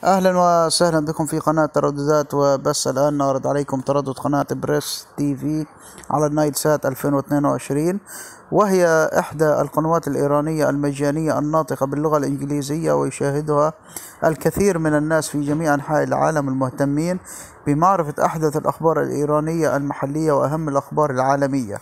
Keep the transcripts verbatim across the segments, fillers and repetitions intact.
أهلا وسهلا بكم في قناة ترددات وبس. الآن نعرض عليكم تردد قناة بريس تي في على النايل سات ألفين واثنين وعشرين، وهي إحدى القنوات الإيرانية المجانية الناطقة باللغة الإنجليزية، ويشاهدها الكثير من الناس في جميع أنحاء العالم المهتمين بمعرفة أحدث الأخبار الإيرانية المحلية وأهم الأخبار العالمية.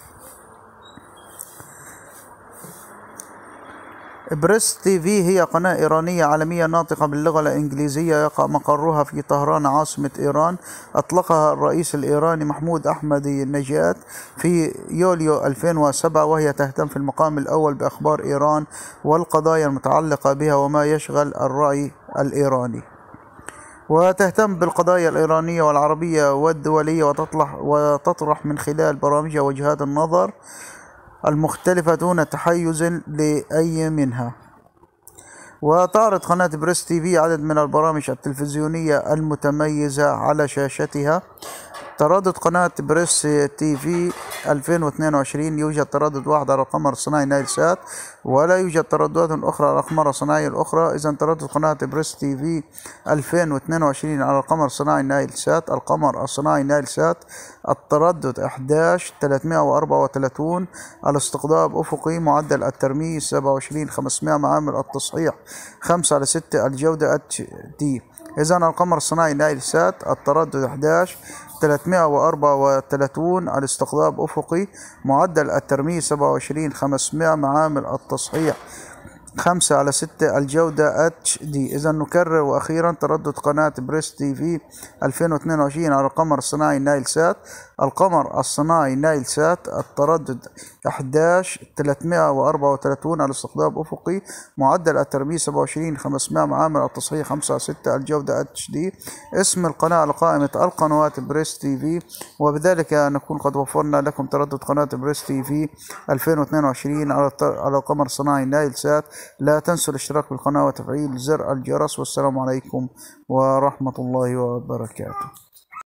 بريس تي في هي قناة إيرانية عالمية ناطقة باللغة الإنجليزية، يقع مقرها في طهران عاصمة إيران. أطلقها الرئيس الإيراني محمود أحمدي نجاد في يوليو ألفين وسبعة، وهي تهتم في المقام الأول بأخبار إيران والقضايا المتعلقة بها وما يشغل الرأي الإيراني، وتهتم بالقضايا الإيرانية والعربية والدولية، وتطرح وتطرح من خلال برامجها وجهات النظر المختلفة دون تحيز لأي منها. وتعرض قناة بريس تي في عدد من البرامج التلفزيونية المتميزة على شاشتها. تردد قناة بريس تي في ألفين واثنين وعشرين: يوجد تردد واحد على القمر الصناعي نايل سات، ولا يوجد ترددات أخرى على الأقمار الصناعية الأخرى. إذا تردد قناة بريس تي في ألفين واثنين وعشرين على القمر الصناعي نايل سات، القمر الصناعي نايل سات، التردد أحد عشر ثلاثمائة وأربعة وثلاثين، الاستقطاب أفقي، معدل الترميز سبعة وعشرين خمسمائة، معامل التصحيح خمسة على ستة، الجودة اتش دي. إذا القمر الصناعي نايل سات، التردد أحد عشر ثلاثمائة وأربعة وثلاثين، الاستقطاب أفقي، معدل الترميز سبعة وعشرين خمسمائة، معامل التصحيح خمسة على ستة، الجودة اتش دي. إذا نكرر وأخيرا: تردد قناة بريس تي في ألفين واثنين وعشرين على القمر الصناعي نايل سات، القمر الصناعي نايل سات، التردد أحد عشر ثلاثمائة وأربعة وثلاثين، الاستقطاب أفقي، معدل الترميز سبعة وعشرين خمسمائة، معامل التصحيح خمسة على ستة، الجودة اتش دي. اسم القناة على قائمة القنوات بريس تي في، وبذلك نكون قد وفرنا لكم تردد قناة بريس تي في ألفين واثنين وعشرين على على القمر الصناعي نايل سات. لا تنسوا الاشتراك بالقناة وتفعيل زر الجرس، والسلام عليكم ورحمة الله وبركاته.